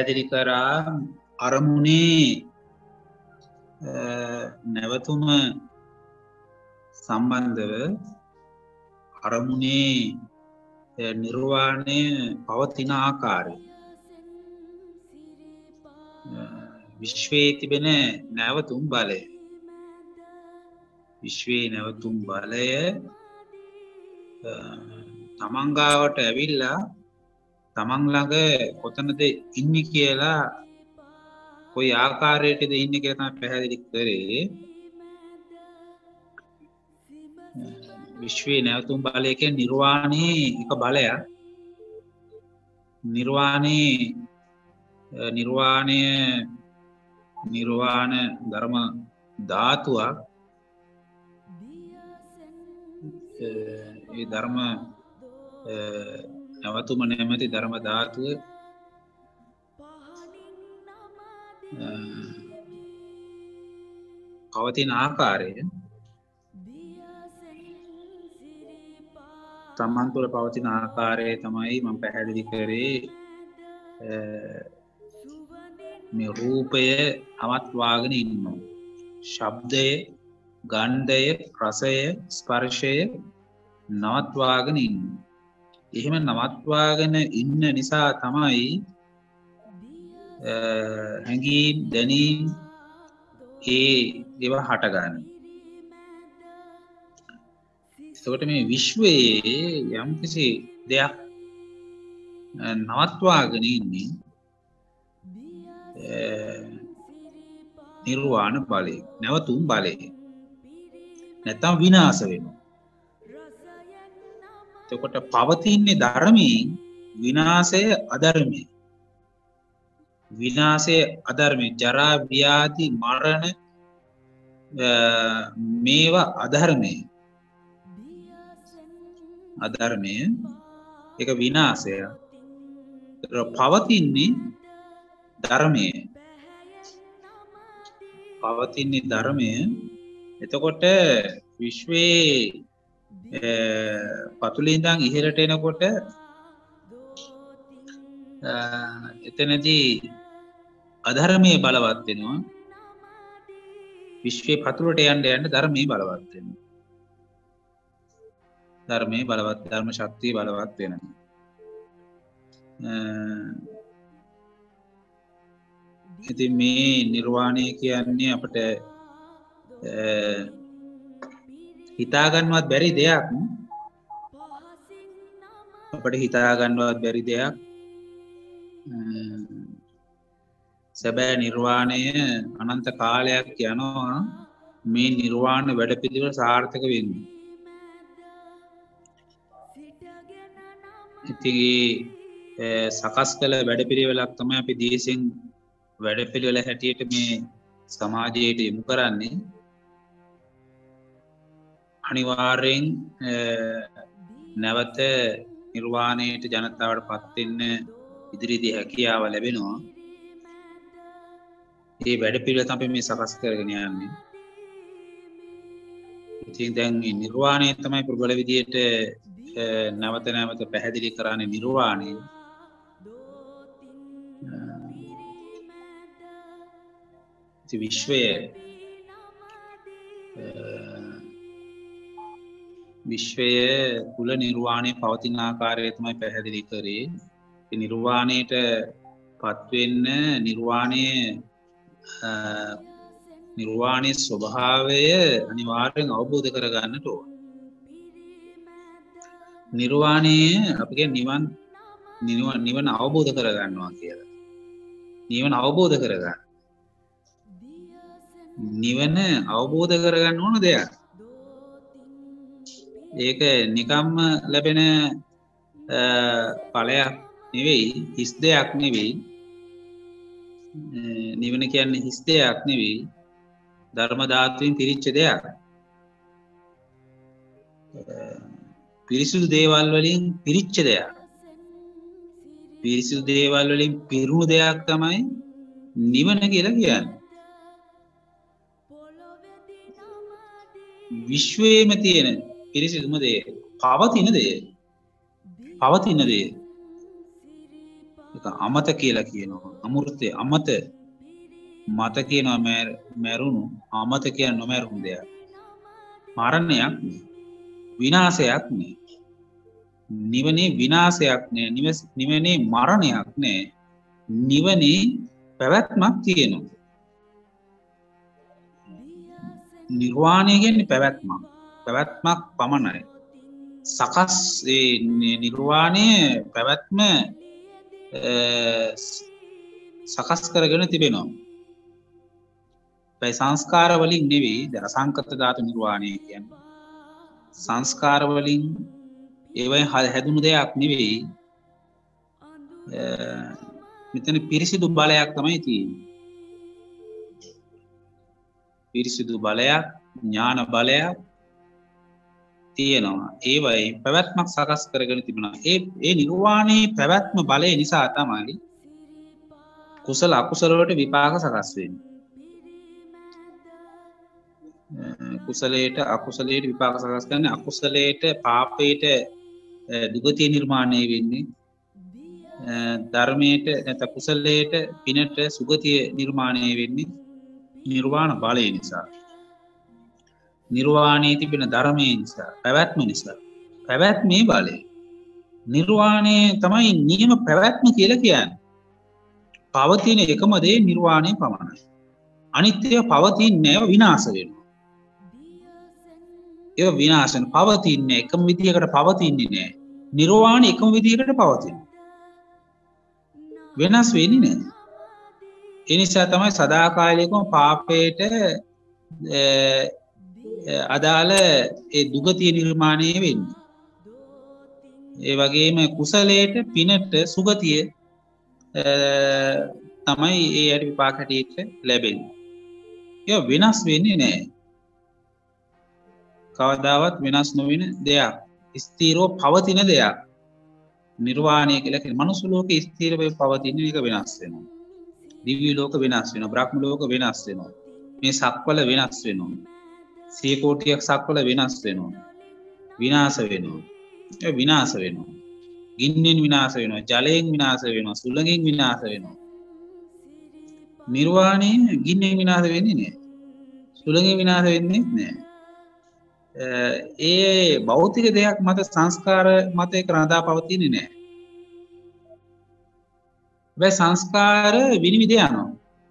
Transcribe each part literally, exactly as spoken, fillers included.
පැහැදිලි කරා අරමුණේ නැවතුම සම්බන්ධව අරමුණේ නිර්වාණය පවතින ආකාරය විශ්වයේ තිබෙන නැවතුම් බලය විශ්වයේ නැවතුම් බලය තමන්ගාවට ඇවිල්ලා තමන් ළඟ කොතනද ඉන්නේ කියලා කොයි ආකාරයටද ඉන්නේ කියලා තමයි පැහැදිලි කරේ විශ්වයේ නැවතුම් බලය කියන්නේ නිර්වාණයේ එක බලයක් නිර්වාණයේ නිර්වාණය නිර්වාණ ධර්ම ධාතුවක් ඒ ධර්ම නැවතුම නැමැති ධර්ම ධාතුව පවතින ආකාරය තමන් තුළ පවතින ආකාරය තමයි මම පැහැදිලි කරේ මේ රූපය අවත්වාගෙන ඉන්නවා ශබ්දය ගන්ධය රසය ස්පර්ශය නවත්වාගෙන ඉන්නවා එහෙම නවත්වාගෙන ඉන්න නිසා තමයි හැඟීම් දැනීම් ඒ ඒවා හටගන්නේ එතකොට මේ විශ්වයේ යම්කිසි දෙයක් නවත්වාගෙන ඉන්නේ නිර්වාණ බලය නැවතුම් බලය නැත්නම් විනාශ වෙනවා එතකොට පවතින්නේ ධර්මයෙන් විනාශය අධර්මයි විනාශය අධර්මයි ජරා ව්‍යාධි මරණ මේවා අධර්මයි අධර්මය ඒක විනාශය පවතින්නේ ධර්මය පවතින්නේ ධර්මය එතකොට විශ්වයේ පතුලේ ඉඳන් ඉහළට එනකොට එතනදී අධර්මයේ බලවත් වෙනවා විශ්වයේ පතුලට යන්න යන්න ධර්මයේ බලවත් වෙනවා ධර්මයේ බලවත් ධර්ම ශක්තිය බලවත් වෙනවා ඉතින් මේ නිර්වාණය කියන්නේ අපිට හිතා ගන්නවත් බැරි දෙයක් අපිට හිතා ගන්නවත් බැරි දෙයක් සැබෑ නිර්වාණය අනන්ත කාලයක් යනවා මේ නිර්වාණ වැඩපිළිවෙල සාර්ථක වෙන්නේ ඉතින් සකස් කළ වැඩපිළිවෙලක් තමයි අපි දේශෙන් වැඩපිළිවෙල හැටියට මේ සමාජයට යොමු කරන්නේ අනිවාර්යෙන් නැවත නිර්වාණයට ජනතාවට පත් වෙන්න ඉදිරියේදී හැකියාව ලැබෙනවා මේ වැඩපිළිවෙල තමයි මේ සකස් කරගෙන යන්නේ ඉතින් දැන් මේ නිර්වාණය තමයි ප්‍රබල විදියට නැවත නැවත පැහැදිලි කරන්නේ නිර්වාණය විශ්වය විශ්වය කුල නිර්වාණය පවතින ආකාරය තමයි පැහැදිලි කරේ ඒ නිර්වාණයට පත් වෙන්න නිර්වාණය නිර්වාණයේ ස්වභාවය අනිවාර්යෙන් අවබෝධ කරගන්නට ඕන නිර්වාණය අපගේ නිවන් නිවන අවබෝධ කරගන්නවා කියලා නිවන අවබෝධ කරගන්න නිවන අවබෝධ කරගන්න ඕන දෙයක් ඒක නිකම්ම ලැබෙන ඵලයක් නෙවෙයි හිස් දෙයක් නෙවෙයි නිවන කියන්නේ හිස් දෙයක් නෙවෙයි ධර්ම ධාතුවෙන් පිරිච්ච දෙයක් පිරිසිදු දේවල් වලින් පිරිච්ච දෙයක් පිරිසිදු දේවල් වලින් පිරුණු දෙයක් තමයි නිවන කියලා කියන්නේ විශ්වයේම තියෙන පිරිසිදුම දේ පවතින දේ පවතින දේ ඒක අමත කියලා කියනවා. අමෘතය අමත මත කියනවා මැරුණු අමත කියන නොමැරුණු දෙයක්. මරණයක් විනාශයක් නේ. නිවනේ විනාශයක් නෑ. නිවනේ මරණයක් නෑ. නිවනේ පැවැත්මක් තියෙනවා. නිර්වාණය කියන්නේ පැවැත්මක්. පැවැත්මක් පමණයි. සකස් ඒ නිර්වාණය පැවැත්ම සකස් කරගෙන තිබෙනවා. ඒ සංස්කාර වලින් නෙවෙයි අසංකත ධාතු නිර්වාණය කියන්නේ. සංස්කාර වලින් ඒවයි හැදුණු දෙයක් නෙවෙයි. මෙතන පිරිසිදු බලයක් තමයි තියෙන්නේ. පිරිසිදු බලයක්, ඥාන බලයක් තියෙනවා. ඒවයි පැවැත්මක් සකස් කරගෙන තිබෙනවා. ඒ ඒ නිර්වාණයේ පැවැත්ම බලය නිසා තමයි කුසල අකුසල වලට විපාක සකස් වෙන්නේ. කුසලයට අකුසලයට විපාක සකස් කරන්නේ අකුසලයට පාපයට දුගතිය නිර්මාණය වෙන්නේ. ධර්මයට නැත්නම් කුසලයට පිනට සුගතිය නිර්මාණය වෙන්නේ නිර්වාණ බලය නිසා. නිර්වාණයේ තිබෙන ධර්මයේ නිසා, පැවැත්ම නිසා. පැවැත්මේ බලය. නිර්වාණය තමයි නියම පැවැත්ම කියලා කියන්නේ. පවතින එකම දේ නිර්වාණය පමණයි. අනිත් ඒවා පවතින්නේ නැහැ, විනාශ වෙනවා. ඒවා විනාශ වෙන පවතින්නේ එකම විදියකට පවතින්නේ නැහැ. නිර්වාණය එකම විදියකට පවතිනවා. වෙනස් වෙන්නේ නැහැ. ඒ නිසා තමයි සදාකාලිකව පාපයට අදාළ ඒ දුගතිය නිර්මාණය වෙන්නේ. ඒ වගේම කුසලයට පිනට සුගතිය තමයි ඒ ඇති විපාක හැටියට ලැබෙන්නේ. ඒක වෙනස් වෙන්නේ නැහැ. කවදාවත් වෙනස් නොවන දෙයක්. ස්ථිරව පවතින දෙයක්. නිර්වාණය කියලා කියන්නේ මනුස්ස ලෝකේ ස්ථිරව පවතින එක වෙනස් වෙනවා. දිව්‍ය ලෝක වෙනස් වෙනවා. බ්‍රහ්ම ලෝක වෙනස් වෙනවා. මේ සක්වල වෙනස් වෙනවා. සිය කෝටියක් සක්වල වෙනස් වෙනවා. විනාශ වෙනවා. ඒ විනාශ වෙනවා. ගින්නෙන් විනාශ වෙනවා. ජලයෙන් විනාශ වෙනවා. සුළඟෙන් විනාශ වෙනවා. නිර්වාණය ගින්නෙන් විනාශ වෙන්නේ නැහැ. සුළඟෙන් විනාශ වෙන්නේ නැහැ. ඒ භෞතික දෙයක් මත සංස්කාර මත ඒක රඳා පවතින්නේ නැහැ. හැබැයි සංස්කාර විනිවිද යනවා.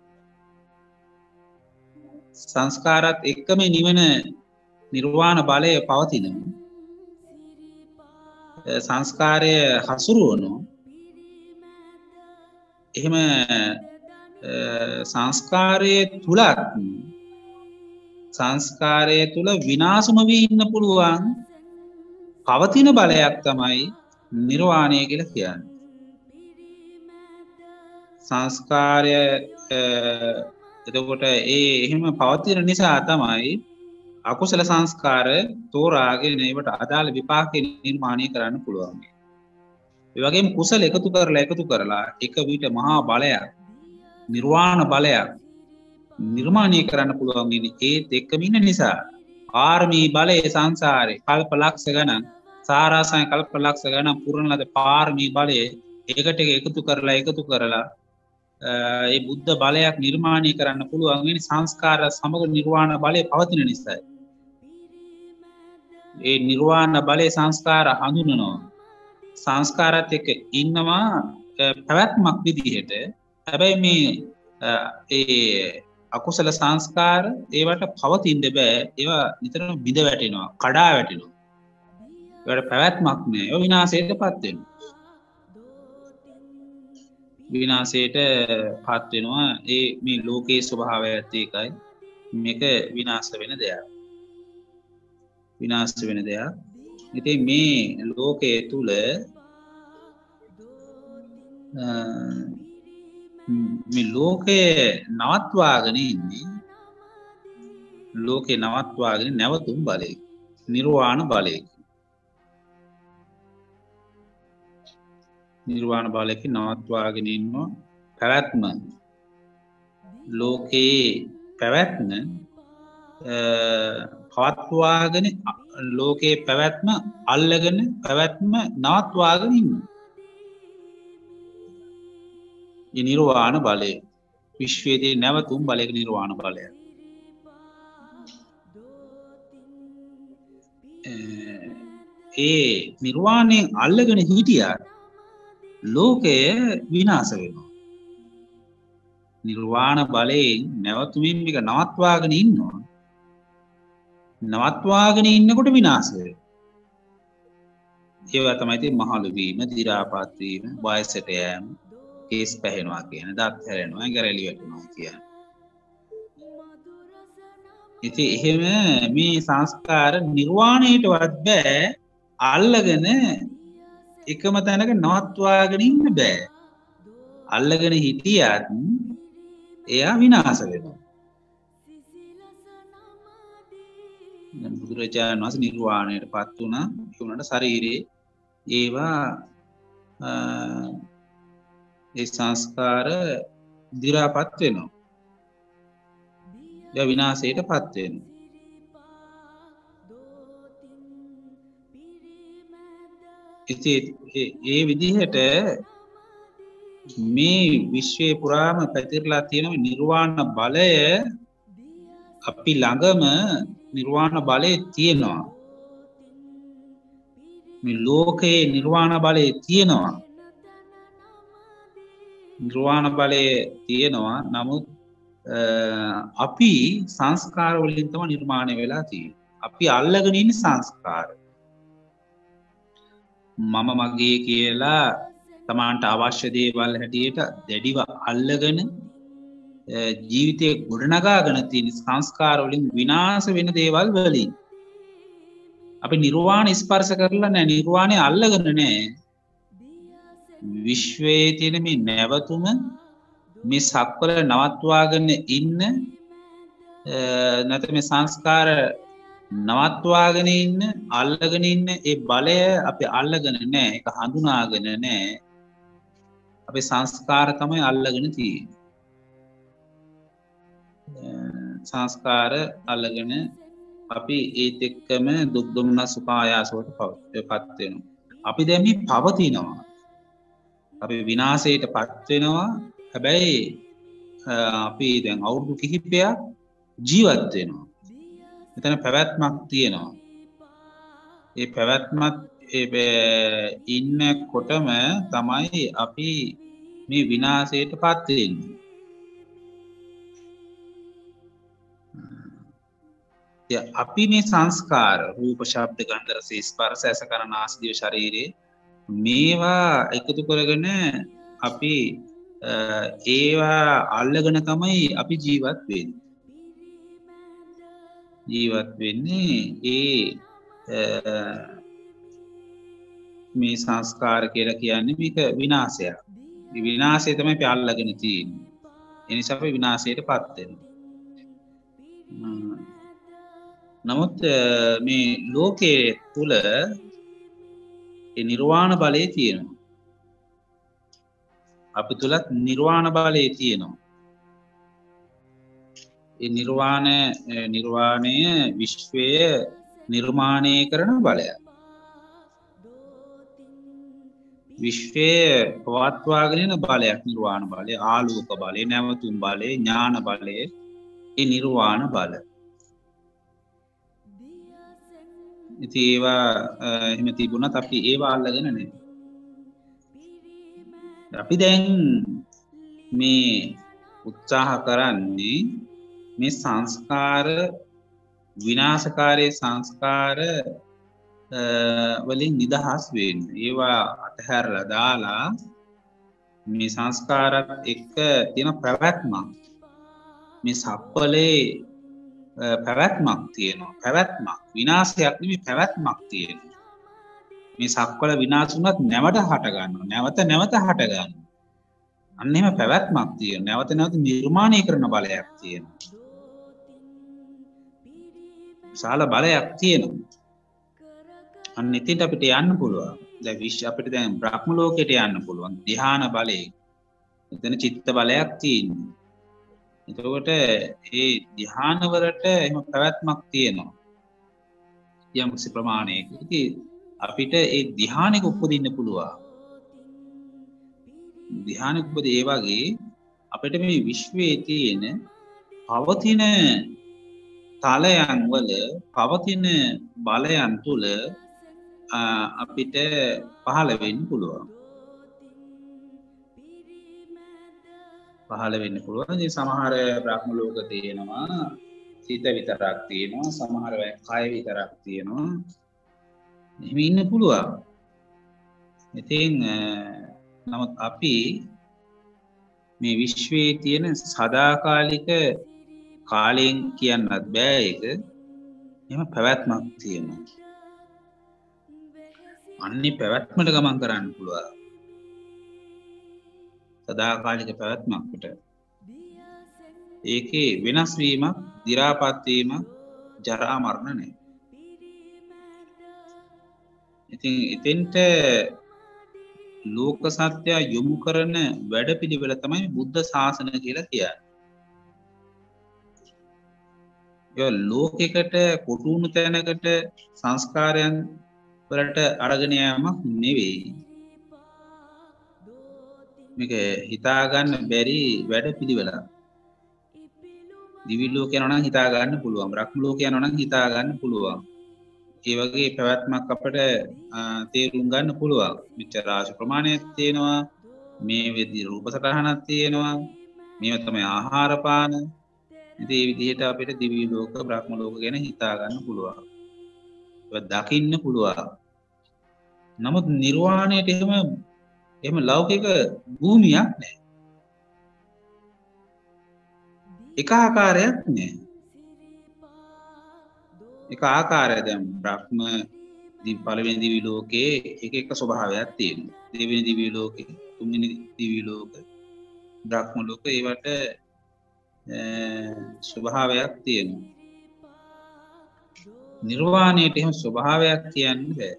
සංස්කාරات එක්කම නිවන නිර්වාණ බලය පවතිනවා. සංස්කාරය හසුරුවනවා. එහෙම සංස්කාරයේ තුලත් සංස්කාරය තුල විනාශම වී ඉන්න පුළුවන් පවතින බලයක් තමයි නිර්වාණය කියලා කියන්නේ. සංස්කාරය එතකොට ඒ එහෙම පවතින නිසා තමයි අකුසල සංස්කාර තෝරාගෙන ඒවට අදාළ විපාක නිර්මාණය කරන්න පුළුවන්. ඒ වගේම කුසල එකතු කරලා එකතු කරලා එක විට මහා බලයක් නිර්වාණ බලයක් නිර්මාණය කරන්න පුළුවන් වෙන්නේ ඒත් එක්කම ඉන්න නිසා. පාරමී බලයේ සංසාරේ කල්ප ලක්ෂ ගණන් සාරාසය කල්ප ලක්ෂ ගණන් පුරන ලද පාරමී බලයේ එකට එකතු කරලා එකතු කරලා ඒ බුද්ධ බලයක් නිර්මාණය කරන්න පුළුවන් වෙන්නේ සංස්කාර සමග නිර්වාණ බලය පවතින නිසා. ඒ නිර්වාණ බලයේ සංස්කාර හඳුනනවා. සංස්කාරات එක්ක ඉන්නවා පැවැත්මක් විදිහට. හැබැයි මේ ඒ අකුසල සංස්කාර ඒවට පවතින්න බෑ. ඒවා නිතරම බිඳ වැටෙනවා, කඩා වැටෙනවා. ඒවට පැවැත්මක් නෑ. ඒ විනාශයටපත් වෙනවා. විනාශයටපත් වෙනවා. ඒ මේ ලෝකයේ ස්වභාවයත් ඒකයි. මේක විනාශ වෙන දෙයක්. විනාශ වෙන දෙයක්. ඉතින් මේ ලෝකයේ තුල මේ ලෝකේ නවත්වාගෙන ඉන්නේ ලෝකේ නවත්වාගෙන නැවතුම් බලය නිර්වාණ බලය නිර්වාණ බලයක නවත්වාගෙන ඉන්නවා. පැවැත්ම ලෝකේ පැවැත්ම පවත්වාගෙන ලෝකේ පැවැත්ම අල්ලගෙන පැවැත්ම නවත්වාගෙන ඉන්නවා. ඒ නිර්වාණ බලය. විශ්වයේ තියෙන නැවතුම් බලයක නිර්වාණ බලය. ඒ නිර්වාණයෙන් අල්ලගෙන හිටියා ලෝකය විනාශ වෙනවා. නිර්වාණ බලයෙන් නැවතුමින් මේක නවත්වාගෙන ඉන්නවා. නවත්වාගෙන ඉන්නකොට විනාශ වෙනවා. ඒවා තමයි තියෙන්නේ මහලු වීම, දි รา පත් වීම, වයසට යෑම, කේස් පැහෙනවා කියන, දත් හැරෙනවා, ගැරලි වැටෙනවා කියන. ඉතින් එහෙම මේ සංස්කාර නිර්වාණයටවත් බෑ අල්ලගෙන එකම තැනක නවත්වාගෙන ඉන්න බෑ. අල්ලගෙන හිටියත් එයා විනාශ වෙනවා. දැන් බුදුරජාණන් වහන්සේ නිර්වාණයට පත් වුණා. ඒ වුණාට ශරීරේ ඒවා ඒ සංස්කාර දි รา පත් වෙනවා. ඒ විනාශයට පත් වෙනවා. ඉතින් ඒ විදිහට මේ විශ්වයේ පුරාම පැතිරලා තියෙන නිර්වාණ බලය අපි ළඟම නිර්වාණ බලය තියෙනවා. මේ ලෝකයේ නිර්වාණ බලය තියෙනවා. නිර්වාණ බලය තියෙනවා. නමුත් අපි සංස්කාර වලින් තමයි නිර්මාණය වෙලා තියෙන්නේ. අපි අල්ලගෙන ඉන්නේ සංස්කාර. මම මගේ කියලා තමන්ට අවශ්‍ය දේවල් හැටියට දැඩිව අල්ලගෙන ජීවිතේ ගොඩනගාගෙන තියෙන සංස්කාර වලින් විනාශ වෙන දේවල් වලින් අපි නිර්වාණ ස්පර්ශ කරලා නැහැ. නිර්වාණය අල්ලගෙන නැහැ. විශ්වයේ තියෙන මේ නැවතුම මේ සක්වල නවත්වාගෙන ඉන්න නැත්නම් මේ සංස්කාර නවත්වාගෙන ඉන්න අල්ලගෙන ඉන්න ඒ බලය අපි අල්ලගෙන නැහැ. ඒක හඳුනාගෙන නැහැ. අපේ සංස්කාර තමයි අල්ලගෙන තියෙන්නේ. සංස්කාර අල්ලගෙන අපි ඒත් එක්කම දුක් දුම්නස් සුඛ ආයාස වලට පත් වෙනවා. අපි දැන් මේ පවතිනවා. අපි විනාශයට පත් වෙනවා. හැබැයි අපි දැන් අවුරුදු කිහිපයක් ජීවත් වෙනවා. මෙතන පැවැත්මක් තියෙනවා. ඒ පැවැත්මත් ඉන්නකොටම තමයි අපි මේ විනාශයට පත් වෙන්නේ. අපි මේ සංස්කාර රූප ශබ්ද ගන්ධ රස ස්පර්ශ ඇස කන නාසය දිව ශරීරේ මේවා එකතු කරගෙන අපි ඒවා අල්ලගෙන තමයි අපි ජීවත් වෙන්නේ. ජීවත් වෙන්නේ ඒ මේ සංස්කාර කියලා කියන්නේ මේක විනාශයක්. මේ විනාශය තමයි අපි අල්ලගෙන තියෙන්නේ. ඒ නිසා අපි විනාශයටපත් වෙනවා. නමුත් මේ ලෝකයේ තුල ඒ නිර්වාණ බලය තියෙනවා. අපි තුලත් නිර්වාණ බලය තියෙනවා. ඒ නිර්වාණ නිර්වාණය විශ්වය නිර්මාණය කරන බලය. විශ්වය පවත්වාගෙන යන බලයක් නිර්වාණ බලය, ආලෝක බලය, නැවතුම් බලය, ඥාන බලය, ඒ නිර්වාණ බල. ඉතින් ඒවා එහෙම තිබුණත් අපි ඒවා අල්ලගෙන නැහැ. අපි දැන් මේ උත්සාහ කරන්නේ මේ සංස්කාර විනාශකාරී සංස්කාර වලින් නිදහස් වෙන්න. ඒවා අතහැරලා දාලා මේ සංස්කාරත් එක්ක තියෙන පැවැත්මක් මේ සප්පලේ පැවැත්මක් තියෙනවා. පැවැත්මක් විනාශයක් නෙමෙයි පැවැත්මක් තියෙනවා. මේ සක්වල විනාශ වුණත් නැවත හට ගන්නවා. නැවත නැවත හට ගන්නවා. අන්න එහෙම පැවැත්මක් තියෙනවා. නැවත නැවත නිර්මාණය කරන බලයක් තියෙනවා. විශාල බලයක් තියෙනවා. අන්න එතෙන්ට අපිට යන්න පුළුවන්. දැන් විශ්ව අපිට දැන් බ්‍රහ්ම ලෝකයට යන්න පුළුවන්. ධ්‍යාන බලයෙන්. එතන චිත්ත බලයක් තියෙනවා. එතකොට ඒ ධ්‍යාන වලට එහෙම පැවැත්මක් තියෙනවා. යම් කිසි ප්‍රමාණයක. ඉතින් අපිට ඒ ධ්‍යානෙක උපදින්න පුළුවන්. ධ්‍යාන උපදී ඒ වගේ අපිට මේ විශ්වයේ තියෙන පවතින තලයන් වල පවතින බලයන් තුල අපිට පහළ වෙන්න පුළුවන්. පහළ වෙන්න පුළුවන්. ඉතින් සමහර බ්‍රහ්ම ලෝක තියෙනවා, සිත විතරක් තියෙනවා, සමහර වෙලාවට කය විතරක් තියෙනවා. එහෙම ඉන්න පුළුවන්. ඉතින් නමුත් අපි මේ විශ්වයේ තියෙන සදාකාලික කාලයෙන් කියන්නත් බෑ ඒක. එහෙම පැවැත්මක් තියෙනවා. අන්නේ පැවැත්මට ගමන් කරන්න පුළුවන්. සදාකාලික පැවැත්මකට. ඒකේ වෙනස් වීමක්, දි รา පත් වීමක්, ජරා මරණ නැහැ. ඉතින් එතෙන්ට ලෝක සත්‍ය යොමු කරන වැඩපිළිවෙල තමයි බුද්ධ ශාසන කියලා කියන්නේ. ඒ ලෝකයකට කොටු වුණු තැනකට සංස්කාරයන් වලට අරගෙන යෑමක් නෙවෙයි. මේක හිතා ගන්න බැරි වැඩපිළිවෙලක්. දිවි ලෝක යනවා නම් හිතා ගන්න පුළුවන්. බ්‍රහ්ම ලෝක යනවා නම් හිතා ගන්න පුළුවන්. ඒ වගේ පැවැත්මක් අපිට තේරුම් ගන්න පුළුවන්. මෙච්චර රාශි ප්‍රමාණයක් තියෙනවා. මේ විදිහේ රූප සටහනක් තියෙනවා. මේව තමයි ආහාර පාන. ඉතින් මේ විදිහට අපිට දිවි ලෝක බ්‍රහ්ම ලෝක ගැන හිතා ගන්න පුළුවන්. ඒක දකින්න පුළුවන්. නමුත් නිර්වාණයට එහෙම එහෙම ලෞකික භූමියක් නැහැ. එක ආකාරයක් නැහැ. එක ආකාරය දැන් බ්‍රහ්ම පළවෙනි දිවි ලෝකේ එක එක ස්වභාවයක් තියෙනවා. දෙවෙනි දිවි ලෝකේ, තුන්වෙනි දිවි ලෝක, බ්‍රහ්ම ලෝක ඒවට ස්වභාවයක් තියෙනවා. නිර්වාණයට එහෙම ස්වභාවයක් කියන්නේ බෑ.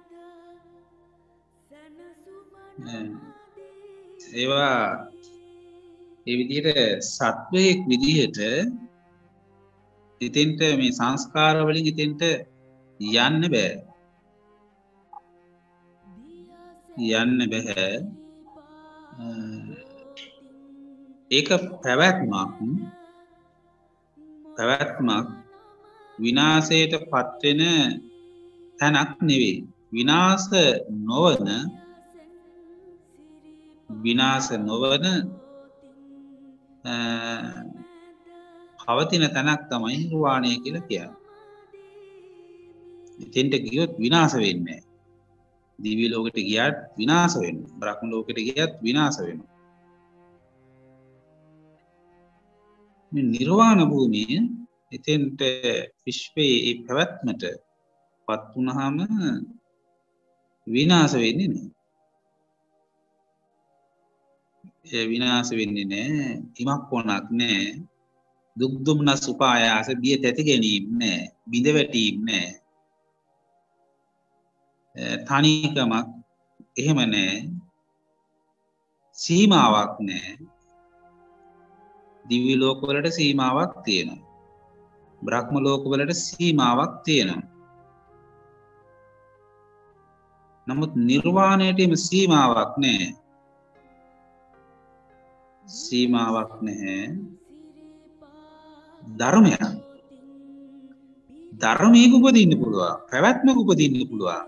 ඒවා ඒ විදිහට සත්වයක් විදිහට ඉතින්ට මේ සංස්කාර වලින් ඉතින්ට යන්න බෑ. යන්න බෑ. ඒක පැවැත්මක් පැවැත්මක් විනාශයට පත් වෙන තැනක් නෙවෙයි. විනාශ නොවන විනාශ නොවන පවතින තැනක් තමයි නිර්වාණය කියලා කියන්නේ. එතෙන්ට ගියොත් විනාශ වෙන්නේ නැහැ. දිව්‍ය ලෝකෙට ගියත් විනාශ වෙනවා. බ්‍රහ්ම ලෝකෙට ගියත් විනාශ වෙනවා. මේ නිර්වාණ භූමිය එතෙන්ට විශ්වයේ පැවැත්මට පත් වුණාම විනාශ වෙන්නේ නැහැ. ඒ විනාශ වෙන්නේ නැහැ. ඉමක් කොනක් නැහැ. දුක් දුම්නස් උපායාස බිය තැති ගැනීම නැහැ. බිඳ වැටීම නැහැ. තනිකමක් එහෙම නැහැ. සීමාවක් නැහැ. දිව්‍ය ලෝක වලට සීමාවක් තියෙනවා. බ්‍රහ්ම ලෝක වලට සීමාවක් තියෙනවා. නමුත් නිර්වාණයටම සීමාවක් නැහැ. සීමාවක් නැහැ. ධර්මයක්. ධර්මයක උපදින්න පුළුවන්. පැවැත්මක උපදින්න පුළුවන්.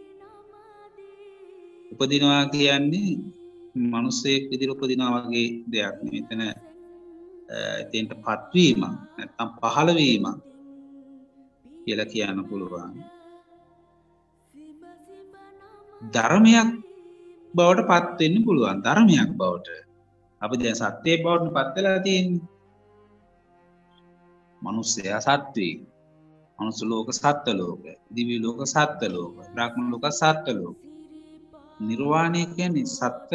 උපදිනවා කියන්නේ මිනිසෙක් විදිහට උපදිනවා වගේ දෙයක් නෙවෙයි. එතන එතෙන්ට පත්වීම නැත්නම් පහළ වීම කියලා කියන්න පුළුවන්. ධර්මයක් බවට පත් වෙන්න පුළුවන්. ධර්මයක් බවට. අපි දැන් සත්‍යයේ බවට පත් වෙලා තියෙන්නේ. මිනිස්සයා සත්වී. මනුස්ස ලෝක සත්ත්ව ලෝක, දිව්‍ය ලෝක සත්ත්ව ලෝක, බ්‍රහ්ම ලෝක සත්ත්ව ලෝක. නිර්වාණය කියන්නේ සත්ත්ව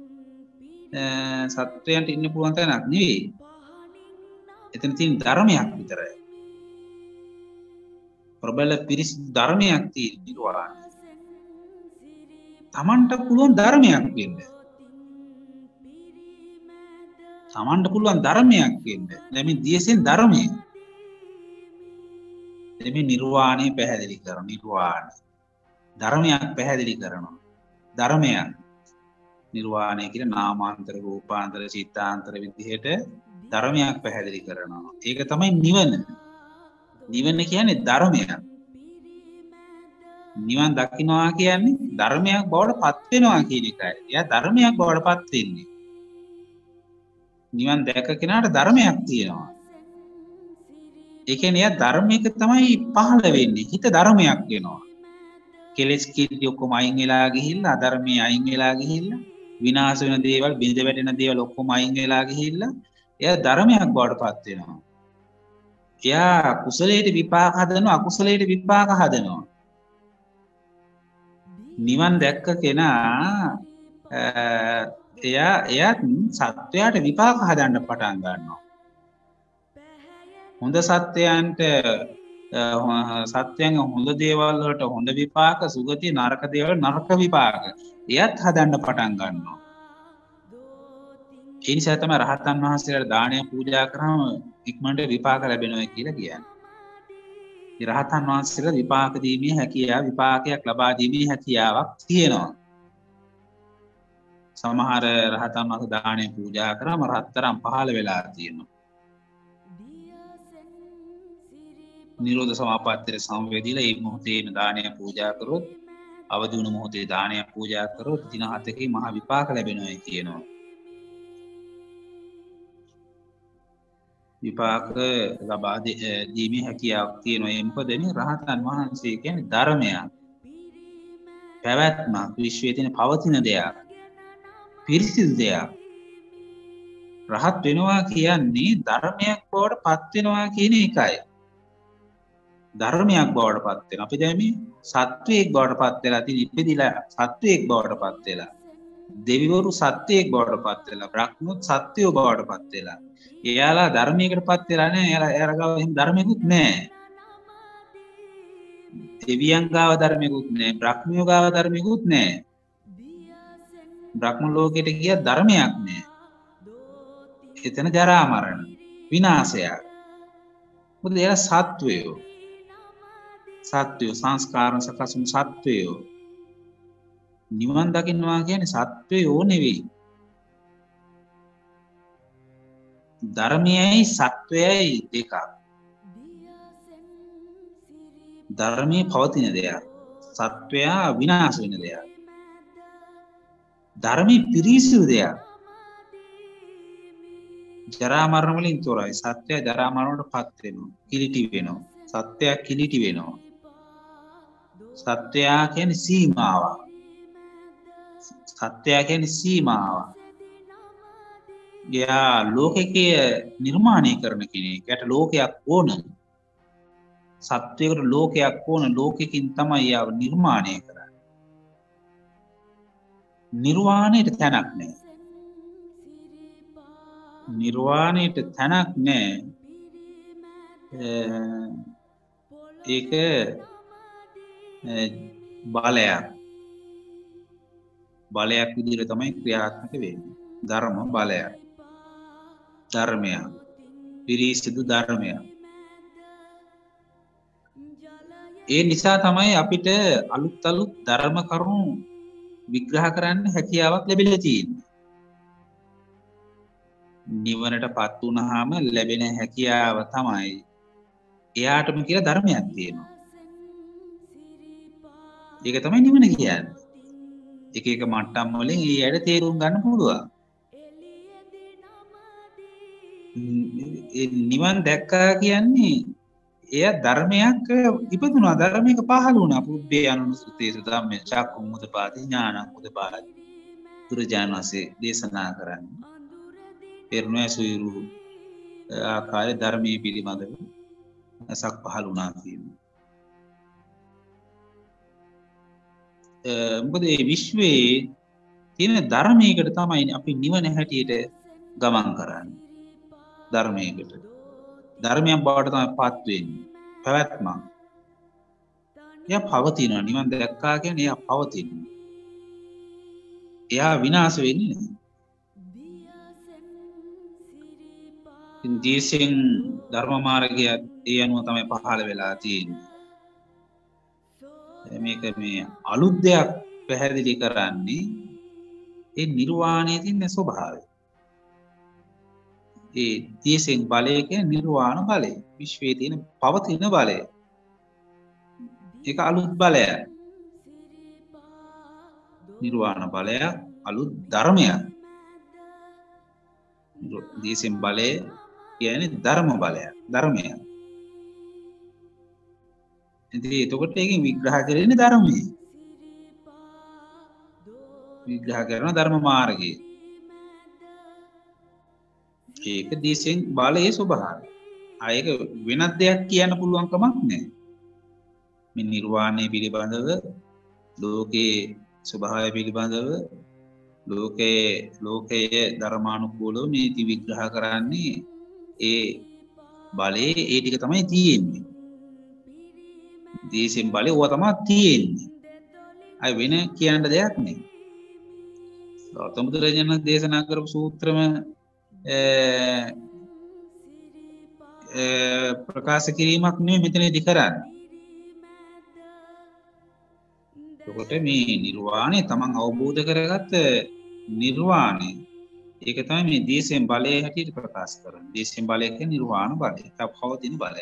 සත්වයන්ට ඉන්න පුළුවන් තැනක් නෙවෙයි. එතන තියෙන ධර්මයක් විතරයි. ප්‍රබල පිරිසිදු ධර්මයක් තියෙන නිර්වාණය. තමන්ට පුළුවන් ධර්මයක් වෙන්න. තමන්ට පුළුවන් ධර්මයක් වෙන්න. දැන් මේ දියසෙන් ධර්මය. දැන් මේ නිර්වාණය පැහැදිලි කරන නිර්වාණ. ධර්මයක් පැහැදිලි කරනවා. ධර්මයක්. නිර්වාණය කියන නාමාන්තර රූපාන්තර චිත්තාන්තර විදිහට ධර්මයක් පැහැදිලි කරනවා. ඒක තමයි නිවන. නිවන කියන්නේ ධර්මයක්. නිවන් දකින්නවා කියන්නේ ධර්මයක් බවට පත් වෙනවා කියන එකයි. එයා ධර්මයක් බවට පත් වෙන්නේ. නිවන් දැක කෙනාට ධර්මයක් තියෙනවා. ඒ කියන්නේ එයා ධර්මයක තමයි පහළ වෙන්නේ. හිත ධර්මයක් වෙනවා. කෙලෙස් කීටි ඔක්කොම අයින් වෙලා ගිහිල්ලා අධර්මයේ අයින් වෙලා ගිහිල්ලා විනාශ වෙන දේවල් බිඳ වැටෙන දේවල් ඔක්කොම අයින් වෙලා ගිහිල්ලා එයා ධර්මයක් බවට පත් වෙනවා. එයා කුසලයට විපාක හදනවා අකුසලයට විපාක හදනවා. නිවන් දැක්ක කෙනා එයා එයාත් සත්වයාට විපාක හදන්න පටන් ගන්නවා. හොඳ සත්වයන්ට සත්‍යයන් හොඳ දේවල් වලට හොඳ විපාක, සුගති නරක දේවල් නරක විපාක එයත් හදන්න පටන් ගන්නවා. ඒ නිසා තමයි රහතන් වහන්සේලාට දානය පූජා කරාම ඉක්මනට විපාක ලැබෙනවා කියලා කියන්නේ. ඒ රහතන් වහන්සේලා විපාක දීමේ හැකියාව, විපාකයක් ලබා දීමේ හැකියාවක් තියෙනවා. සමහර රහතන් වහන්සේ දානය පූජා කරාම රත්තරන් පහළ වෙලා තියෙනවා. නිරෝධ සමාපත්තියට සමවැදීලා මේ මොහොතේම දානය පූජා කරොත්, අවදි වුණු මොහොතේ දානය පූජා කරොත් දින හතකින් මහ විපාක ලැබෙනවා කියනවා. විපාක ලබා දීමේ හැකියාවක් තියෙනවා. ඒ මොකද මේ රහතන් වහන්සේ කියන්නේ ධර්මයක්, පැවැත්මක්, විශ්වයේ තියෙන පවතින දෙයක්, පිරිසිදු දෙයක්. රහත් වෙනවා කියන්නේ ධර්මයක් බවට පත් වෙනවා කියන එකයි. ධර්මයක් බවට පත් වෙන. අපි දැන් මේ සත්වයක් බවට පත් වෙලා තියෙන ඉපදිලා සත්වයක් බවට පත් වෙලා. දෙවිවරු සත්වයක් බවට පත් වෙලා. බ්‍රහ්මොත් සත්වයෝ බවට පත් වෙලා. එයාලා ධර්මයකට පත් වෙලා නැහැ. එයාලා එයාලා ගාව එහෙම ධර්මයකුත් නැහැ. දෙවියන් ගාව ධර්මයකුත් නැහැ. බ්‍රහ්මයෝ ගාව ධර්මයකුත් නැහැ. බ්‍රහ්ම ලෝකෙට ගිය ධර්මයක් නැහැ. එතන ජරා මරණ විනාශයක්. මොකද එයාලා සත්වයෝ. සත්වයෝ සංස්කාරන සකසුන් සත්වයෝ. නිවන් දකින්නවා කියන්නේ සත්වයෝ නෙවෙයි. ධර්මයයි සත්වයයි දෙකක්. ධර්මයේ පවතින දෙයක්. සත්වයා විනාශ වෙන දෙයක්. ධර්මයේ පිරිසිදු දෙයක්. ජරා මරණ වලින් තොරයි. සත්‍යය ජරා මරණ වලට පත් වෙනවා. කිලිටි වෙනවා. සත්‍යය කිලිටි වෙනවා. සත්‍යය කියන්නේ සීමාවක්. සත්‍යය කියන්නේ සීමාවක්. යා ලෝකයේ නිර්මාණය කරන කෙනෙක්. යට ලෝකයක් ඕන. සත්‍යයකට ලෝකයක් ඕන. ලෝකෙකින් තමයි යාව නිර්මාණය කරන්නේ. නිර්වාණයට තැනක් නැහැ. නිර්වාණයට තැනක් නැහැ. ඒක බලයක්. බලයක් විදිහට තමයි ක්‍රියාත්මක වෙන්නේ. ධර්ම බලයක්. ධර්මයක්. පිරිසිදු ධර්මයක්. ඒ නිසා තමයි අපිට අලුත් අලුත් ධර්ම කරුණු විග්‍රහ කරන්න හැකියාවක් ලැබිලා තියෙන්නේ. නිවනටපත් වුණාම ලැබෙන හැකියාව තමයි එයාටම කියලා ධර්මයක් තියෙනවා. ඒක තමයි නිවන කියන්නේ. එක එක මට්ටම් වලින් ඊයට තේරුම් ගන්න පුළුවන්. නිවන් දැක්කා කියන්නේ එයා ධර්මයක් ඉපදුනා, ධර්මයක පහළ වුණා. පුබ්බේ අනුසුතේසු ධම්මේ චක්කුම් මුදපාති ඥානං මුදපාති. බුදුරජාණන්සේ දේශනා කරන්නේ පෙරණැසුරු ආකාරය ධර්මයේ පිළිබඳව අසක් පහළ වුණා කියන්නේ. මොකද මේ විශ්වයේ තියෙන ධර්මයකට තමයි අපි නිවන හැටියට ගමන් කරන්නේ. ධර්මයකට. ධර්මයක් බවට තමයි පත් වෙන්නේ. පැවැත්මක්. එයා පවතිනවා. නිවන් දැක්කා කියන්නේ එයා පවතිනවා. එයා විනාශ වෙන්නේ නැහැ. ජීසෙන් ධර්ම මාර්ගය ඒ අනුව තමයි පහළ වෙලා තියෙන්නේ. මේක මේ අලුත් දෙයක් පැහැදිලි කරන්නේ ඒ නිර්වාණයේ තියෙන ස්වභාවය. ඒ තීසෙන් බලය කියන්නේ නිර්වාණ බලය. විශ්වයේ තියෙන පවතින බලය. ඒක අලුත් බලයක්. නිර්වාණ බලය අලුත් ධර්මයක්. තීසෙන් බලය කියන්නේ ධර්ම බලයක්. ධර්මයක්. ඉතින් එතකොට ඒකෙන් විග්‍රහ කරන්නේ ධර්මයේ. විග්‍රහ කරන ධර්ම මාර්ගය. ඒක දීසෙන් බලයේ ස්වභාවය. ආයක වෙනත් දෙයක් කියන්න පුළුවන් කමක් නැහැ. මේ නිර්වාණය පිළිබඳව ලෝකේ ස්වභාවය පිළිබඳව ලෝකයේ ලෝකයේ ධර්මානුකූලව මේටි විග්‍රහ කරන්නේ ඒ බලයේ ඒ ටික තමයි තියෙන්නේ. දීසෙන් බලය ඕවා තමයි තියෙන්නේ. අය වෙන කියන්න දෙයක් නැහැ. ගෞතම බුදුරජාණන් දේශනා කරපු සූත්‍රම ප්‍රකාශ කිරීමක් නෙවෙයි මෙතනදී කරන්නේ. එතකොට මේ නිර්වාණය තමන් අවබෝධ කරගත්ත නිර්වාණය ඒක තමයි මේ දීසෙන් බලයේ හැටියට ප්‍රකාශ කරන්නේ. දීසෙන් බලය කියන්නේ නිර්වාණ බලය. ඒක පවතින බලය.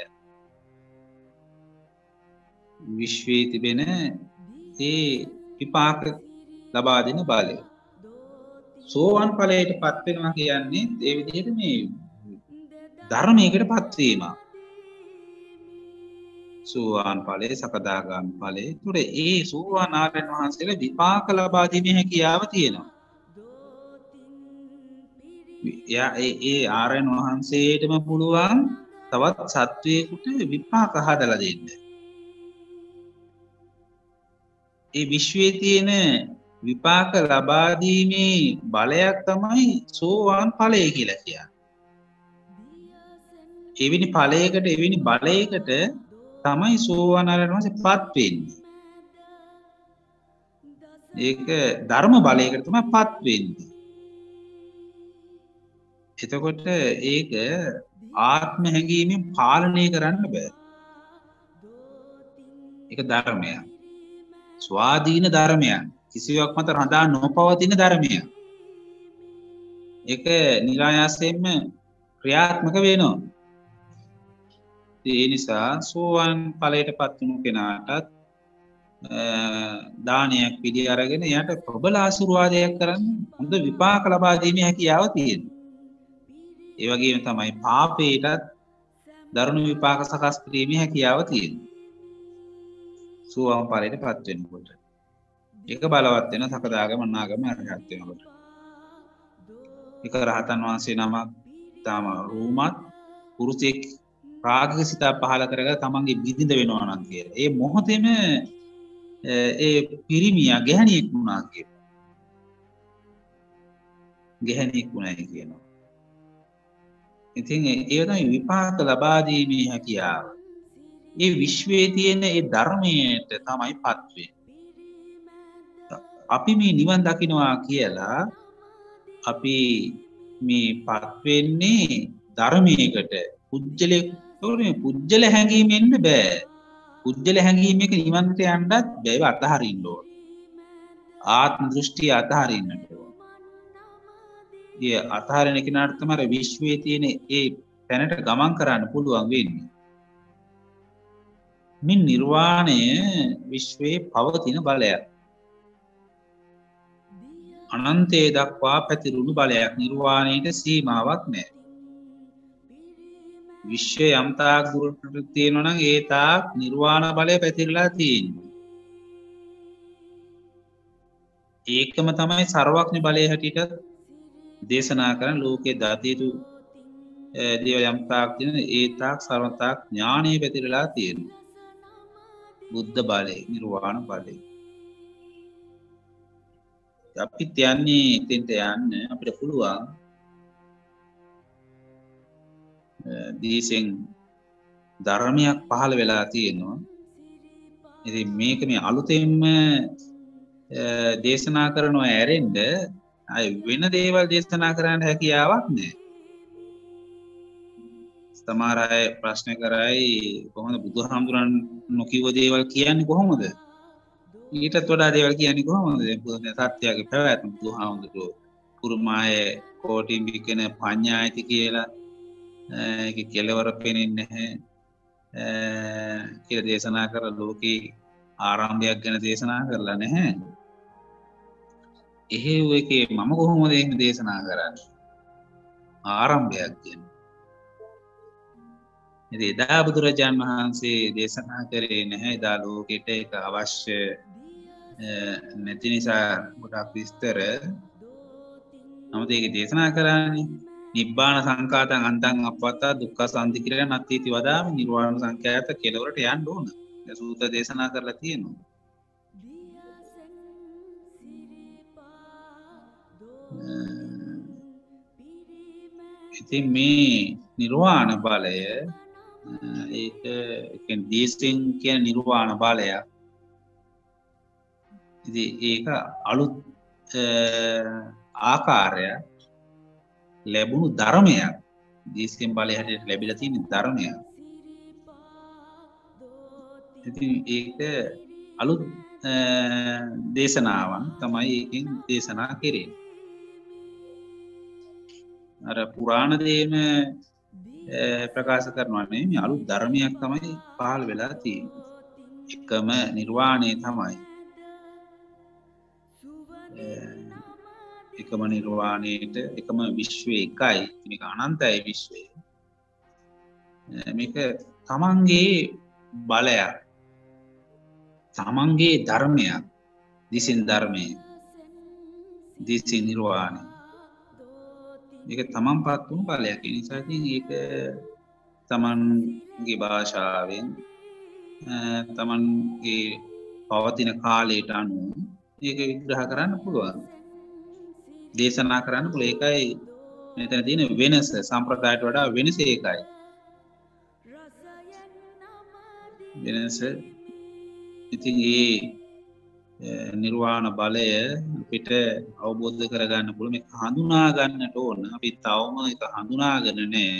විශ්වයේ තිබෙන ඒ විපාක ලබා දෙන බලය. සෝවාන් ඵලයට පත් වෙනවා කියන්නේ ඒ විදිහට මේ ධර්මයකට පත් වීම. සෝවාන් ඵලයේ සකදාගාමී ඵලයේ තුර ඒ සෝවාන් ආර්යයන් වහන්සේලා විපාක ලබා දීමේ හැකියාව තියෙනවා. යා ඒ ඒ ආර්යයන් වහන්සේටම පුළුවන් තවත් සත්වයකට විපාක හදලා දෙන්න. ඒ විශ්වයේ තියෙන විපාක ලබා දීමේ බලයක් තමයි සෝවාන් ඵලය කියලා කියන්නේ. එවැනි ඵලයකට එවැනි බලයකට තමයි සෝවාන් ආරයන් වහන්සේපත් වෙන්නේ. ඒක ධර්ම බලයකට තමයිපත් වෙන්නේ. එතකොට ඒක ආත්ම හැඟීමෙන් පාලනය කරන්න බෑ. ඒක ධර්මයක්. ස්වාධීන ධර්මයක්. කිසිවක් මත රඳා නොපවතින ධර්මයක්. ඒක නිරායාසයෙන්ම ක්‍රියාත්මක වෙනවා. ඒ නිසා සෝවාන් ඵලයටපත් වුණු කෙනාටත් දානයක් පිළි අරගෙන යාට ප්‍රබල ආශිර්වාදයක් කරන්න හොඳ විපාක ලබා දීමේ හැකියාව තියෙනවා. ඒ වගේම තමයි පාපේටත් දරුණු විපාක සකස් කිරීමේ හැකියාව තියෙනවා. සෝවාන් ඵලයටපත් වෙනකොට ඒක බලවත් වෙන සකදාගම අනාගම අරහත් වෙනකොට. ඒක රහතන් වහන්සේ නමක් තම රූමත් පුරුෂෙක් රාගක සිත පහල කරගෙන තමන්ගේ විඳින්ද වෙනවා නම් කියලා. ඒ මොහොතේම ඒ පිරිමියා ගැහණියෙක් වුණා කියලා. ගැහණියෙක් වුණායි කියනවා. ඉතින් ඒ තමයි විපාක ලබා දීමේ හැකියාව. ඒ විශ්වයේ තියෙන ඒ ධර්මයට තමයිපත් වෙන්නේ. අපි මේ නිවන් දකින්නවා කියලා අපි මේ පත් වෙන්නේ ධර්මයකට පුජ්‍යලෙක් තෝරන්නේ පුජ්‍යල හැඟීමෙන්න බෑ. පුජ්‍යල හැඟීමක නිවන්ට යන්නත් බෑ. අතහරින්න ඕන. ආත්ම දෘෂ්ටි අතහරින්නට ඕන. ඒ අතහරින කෙනාට තමයි විශ්වයේ තියෙන ඒ තැනට ගමන් කරන්න පුළුවන් වෙන්නේ. මේ නිර්වාණය විශ්වයේ පවතින බලයක්. අනන්තයේ දක්වා පැතිරුණු බලයක්. නිර්වාණයට සීමාවක් නැහැ. විශ්වය යම් තාක් දුරට තියෙනවා නම් ඒ තාක් නිර්වාණ බලය පැතිරලා තියෙනවා. ඒකම තමයි සර්වඥ බලය හැටියට දේශනා කරන ලෝකේ දතියුතු දේව යම් තාක් තියෙන ඒ තාක් සර්වතාක් ඥානෙ පැතිරලා තියෙනවා. බුද්ධ බලය, නිර්වාණ බලය. අපිත් යන්නේ එතෙන්ට යන්න අපිට පුළුවන්. දීසෙන් ධර්මයක් පහළ වෙලා තියෙනවා. ඉතින් මේක මේ අලුතෙන්ම දේශනා කරනවා ඇරෙන්න අය වෙන දේවල් දේශනා කරන්න හැකියාවක් නැහැ. සමහර අය ප්‍රශ්න කරයි කොහොමද බුදුහාමුදුරන් නොකියව දේවල් කියන්නේ කොහොමද? ඊටත් වඩා දේවල් කියන්නේ කොහොමද? සත්‍යයේ පැවැත්ම බුදුහාමුදුරුවෝ කුරුමායේ කෝටින් විකෙන පඤ්ඤායිති කියලා ඒක කෙලවර පෙනෙන්නේ නැහැ කියලා දේශනා කර ලෝකේ ආරම්භයක් ගැන දේශනා කරලා නැහැ. එහෙව් එකේ මම කොහොමද එහෙම දේශනා කරන්නේ? ආරම්භයක් ගැන. ඉතින් එදා බුදුරජාන් වහන්සේ දේශනා කරේ නැහැ එදා ලෝකෙට ඒක අවශ්‍ය නැති නිසා ගොඩක් විස්තර නමුත් ඒක දේශනා කරන්නේ නිබ්බාන සංඛාතං අන්තං අපවත්තා දුක්ඛ සම්ති කියලා නැතිති වදාම නිර්වාණ සංඛ්‍යාත කෙලවරට යන්න ඕන. ඒ සූත්‍ර දේශනා කරලා තියෙනවා. ඉතින් මේ නිර්වාණ බලය ඒක කියන්නේ දේශෙන් කියන නිර්වාණ බලය. ඉතින් ඒක අලුත් ආකාරය ලැබුණු ධර්මයක්. දේශෙන් බලය හැටියට ලැබිලා තියෙන ධර්මයක්. ඉතින් ඒක අලුත් දේශනාවන් තමයි ඒකෙන් දේශනා කෙරෙන්නේ. අර පුරාණ දේම ප්‍රකාශ කරනවා නෙමෙයි මේ අලුත් ධර්මයක් තමයි පහළ වෙලා තියෙන්නේ. එකම නිර්වාණය තමයි. එකම නිර්වාණයට එකම විශ්වය එකයි. මේක අනන්තයි විශ්වය. මේක තමන්ගේ බලයක්. තමන්ගේ ධර්මයක්. දිසින් ධර්මයේ. දිසි නිර්වාණය. මේක තමන්පත් වුණු බලයක්. ඒ නිසා ඉතින් ඒක තමන්ගේ භාෂාවෙන් තමන්ගේ පවතින කාලයට අනුව ඒක විග්‍රහ කරන්න පුළුවන්. දේශනා කරන්න පුළුවන්. ඒකයි මෙතන තියෙන වෙනස. සම්ප්‍රදායට වඩා වෙනස ඒකයි. වෙනස ඉතින් ඒ නිර්වාණ බලය අපිට අවබෝධ කරගන්න පුළුවන්. මේක හඳුනා ගන්නට ඕන. අපි තවම ඒක හඳුනාගෙන නැහැ.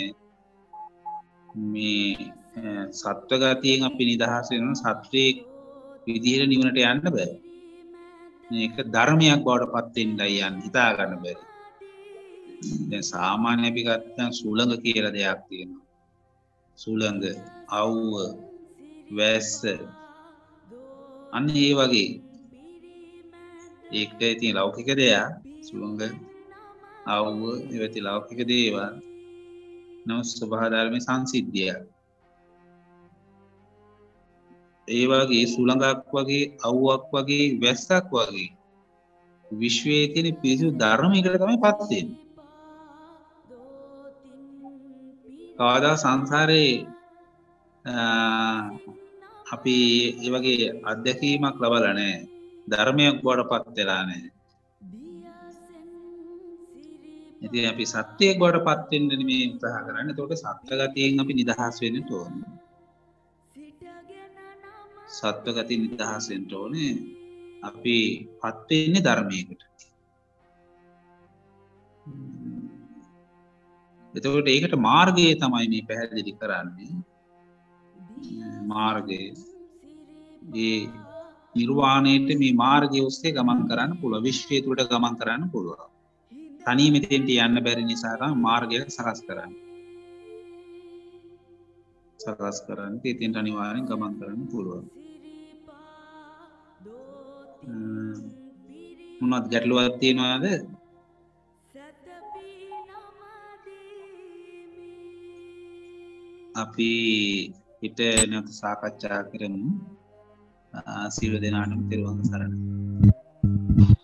මේ සත්ව ගතියෙන් අපි නිදහස් වෙන සත්වයේ විදිහට නිවනට යන්න බෑ. මේක ධර්මයක් බවට පත් වෙන්නයි යන්න හිතා ගන්න බැරි. දැන් සාමාන්‍ය අපි ගත්තම සුළඟ කියලා දෙයක් තියෙනවා. සුළඟ, අවුව, වැස්ස අන්න ඒ වගේ ඒක ඉතින් ලෞකික දෙයක්. සුළඟ, අවුව ඒවති ලෞකික දේවල්. නමුත් ස්වභාව ධර්මයේ සංසිද්ධියක්. ඒ වගේ සුළඟක් වගේ අවුවක් වගේ වැස්සක් වගේ විශ්වයේ තියෙන පිරිසිදු ධර්මයකට තමයි පත් වෙන්නේ. කවදා සංසාරේ අපි ඒ වගේ අත්දැකීමක් ලබලා නැහැ. ධර්මයක් බවට පත් වෙලා නැහැ. ඉතින් අපි සත්‍යයක් බවට පත් වෙන්න මේ උත්සාහ කරන්නේ. ඒකට සත්‍ය ගතියෙන් අපි නිදහස් වෙන්න ඕනේ. සත්ව ගති නිදහස් වෙන්න ඕනේ. අපි පත් වෙන්නේ ධර්මයකට. එතකොට ඒකට මාර්ගය තමයි මේ පැහැදිලි කරන්නේ. මාර්ගය. ඒ නිර්වාණයට මේ මාර්ගය ඔස්සේ ගමන් කරන්න පුළුවන්. විශ්වය තුළට ගමන් කරන්න පුළුවන්. තනියම මෙතෙන්ට යන්න බැරි නිසා තමයි මාර්ගය සකස් කරන්නේ. සකස් කරන්නේ. ඉතින් අනිවාර්යෙන් ගමන් කරන්න පුළුවන්. මොනවද ගැටලුවක් තියෙනවද? අපි හිත නැවත සාකච්ඡා කරමු. සියලු දෙනාටම තෙරුවන් සරණයි.